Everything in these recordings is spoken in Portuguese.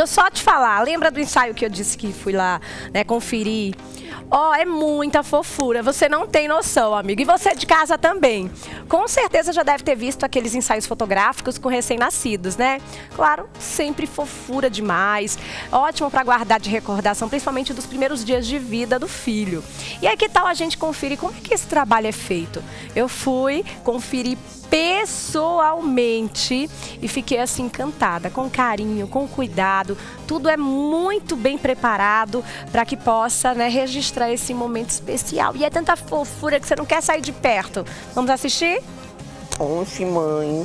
deixa eu só te falar. Lembra do ensaio que eu disse que fui lá, né, conferir? Ó, é muita fofura, você não tem noção, amigo. E você de casa também. Com certeza já deve ter visto aqueles ensaios fotográficos com recém-nascidos, né? Claro, sempre fofura demais. Ótimo para guardar de recordação, principalmente dos primeiros dias de vida do filho. E aí, que tal a gente conferir como é que esse trabalho é feito? Eu fui conferir pessoalmente e fiquei assim encantada, com carinho, com cuidado. Tudo é muito bem preparado para que possa, né, registrar esse momento especial. E é tanta fofura que você não quer sair de perto. Vamos assistir? Oxe, mãe.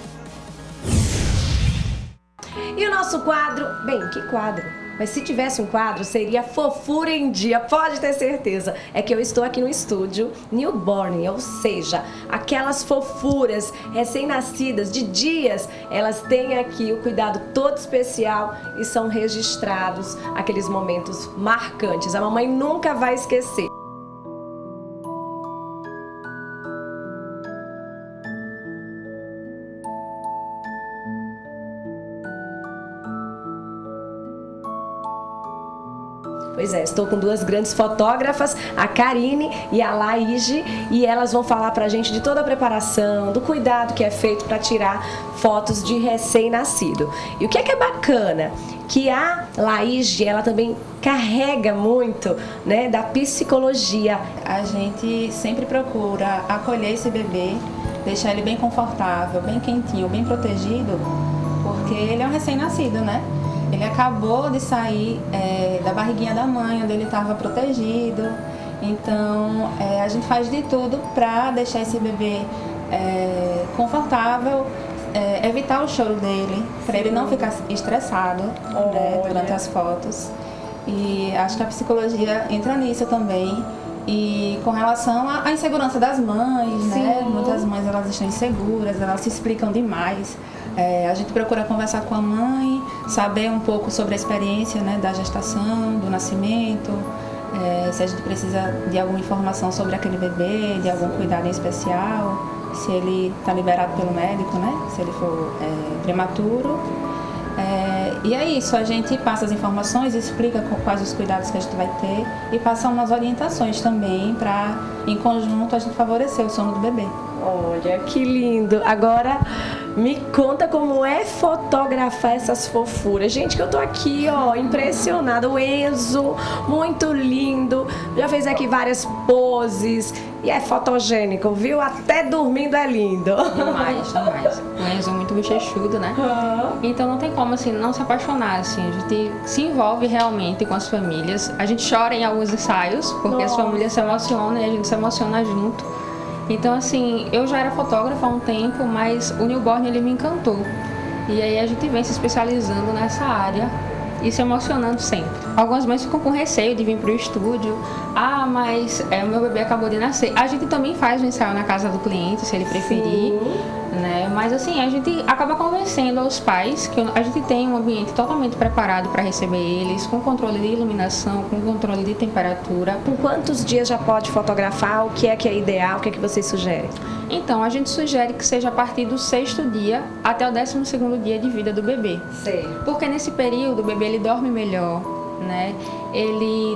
E o nosso quadro? Bem, que quadro? Mas se tivesse um quadro, seria Fofura em Dia, pode ter certeza. É que eu estou aqui no estúdio Newborn, ou seja, aquelas fofuras recém-nascidas de dias, elas têm aqui o cuidado todo especial e são registrados aqueles momentos marcantes. A mamãe nunca vai esquecer. Pois é, estou com duas grandes fotógrafas, a Karine e a Laíge, e elas vão falar pra gente de toda a preparação, do cuidado que é feito para tirar fotos de recém-nascido. E o que é bacana? Que a Laíge, ela também carrega muito, né, da psicologia. A gente sempre procura acolher esse bebê, deixar ele bem confortável, bem quentinho, bem protegido, porque ele é um recém-nascido, né? Ele acabou de sair da barriguinha da mãe, onde ele estava protegido. Então, a gente faz de tudo para deixar esse bebê confortável, evitar o choro dele, para ele não ficar estressado, né, durante as fotos. E acho que a psicologia entra nisso também. E com relação à insegurança das mães, né? Muitas mães, elas estão inseguras, elas se explicam demais. A gente procura conversar com a mãe, saber um pouco sobre a experiência, né, da gestação, do nascimento, se a gente precisa de alguma informação sobre aquele bebê, de algum cuidado em especial, se ele está liberado pelo médico, né, se ele for prematuro. E é isso, a gente passa as informações, explica quais os cuidados que a gente vai ter e passa umas orientações também para, em conjunto, a gente favorecer o sono do bebê. Olha, que lindo! Agora me conta como é fotografar essas fofuras. Gente, que eu tô aqui, ó, impressionada. O Enzo, muito lindo. Já fez aqui várias poses e é fotogênico, viu? Até dormindo é lindo. Demais, demais. O Enzo é muito bochechudo, né? Então não tem como, assim, não se apaixonar, assim. A gente se envolve realmente com as famílias. A gente chora em alguns ensaios, porque as famílias se emocionam e a gente se emociona junto. Então, assim, eu já era fotógrafa há um tempo, mas o Newborn, ele me encantou. E aí a gente vem se especializando nessa área e se emocionando sempre. Algumas mães ficam com receio de vir para o estúdio. Ah, mas o meu bebê acabou de nascer. A gente também faz o ensaio na casa do cliente, se ele preferir. Né? Mas assim, a gente acaba convencendo aos pais que a gente tem um ambiente totalmente preparado para receber eles, com controle de iluminação, com controle de temperatura. Com quantos dias já pode fotografar? O que é ideal? O que é que vocês sugerem? Então, a gente sugere que seja a partir do 6º dia até o 12º dia de vida do bebê. Certo. Porque nesse período o bebê ele dorme melhor, né? Ele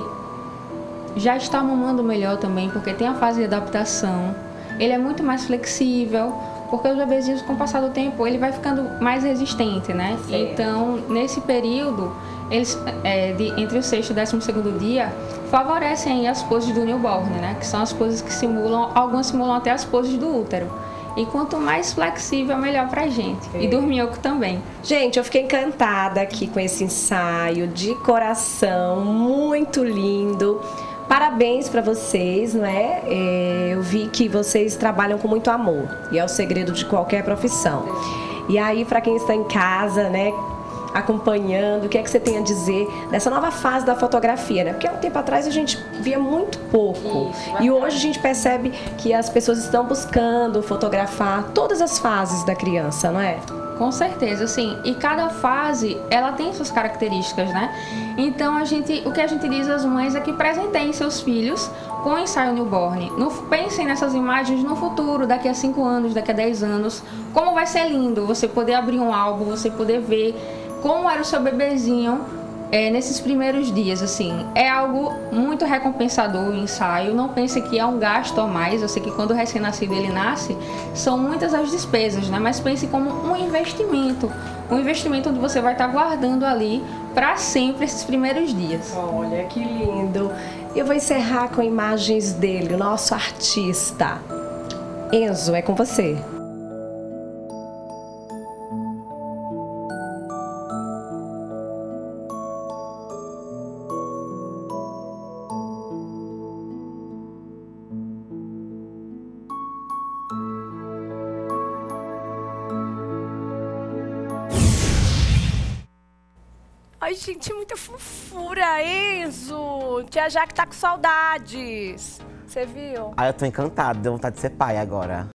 já está mamando melhor também, porque tem a fase de adaptação. Ele é muito mais flexível, porque os bebezinhos, com o passar do tempo, ele vai ficando mais resistente, né? Certo. Então, nesse período, eles, entre o 6º e o 12º dia, favorecem as poses do newborn, né? Que são as poses que simulam, algumas simulam até as poses do útero. E quanto mais flexível, melhor pra gente. E dorminhoco também. Gente, eu fiquei encantada aqui com esse ensaio, de coração, muito lindo. Parabéns para vocês, não é? Eu vi que vocês trabalham com muito amor e é o segredo de qualquer profissão. E aí, para quem está em casa, né, acompanhando, o que é que você tem a dizer dessa nova fase da fotografia, né? Porque há um tempo atrás a gente via muito pouco. E hoje a gente percebe que as pessoas estão buscando fotografar todas as fases da criança, não é? Com certeza, sim. E cada fase, ela tem suas características, né? Então, o que a gente diz às mães é que presenteiem seus filhos com o ensaio newborn. Não pensem nessas imagens no futuro, daqui a 5 anos, daqui a 10 anos. Como vai ser lindo você poder abrir um álbum, você poder ver como era o seu bebezinho nesses primeiros dias, assim. É algo muito recompensador o ensaio. Não pense que é um gasto a mais. Eu sei que quando o recém-nascido ele nasce, são muitas as despesas, né? Mas pense como um investimento. Um investimento onde você vai estar guardando ali para sempre esses primeiros dias. Olha que lindo. Eu vou encerrar com imagens dele, o nosso artista. Enzo, é com você. Ai, gente, muita fofura, Enzo. Tia Jaque tá com saudades. Você viu? Ai, eu tô encantado, deu vontade de ser pai agora.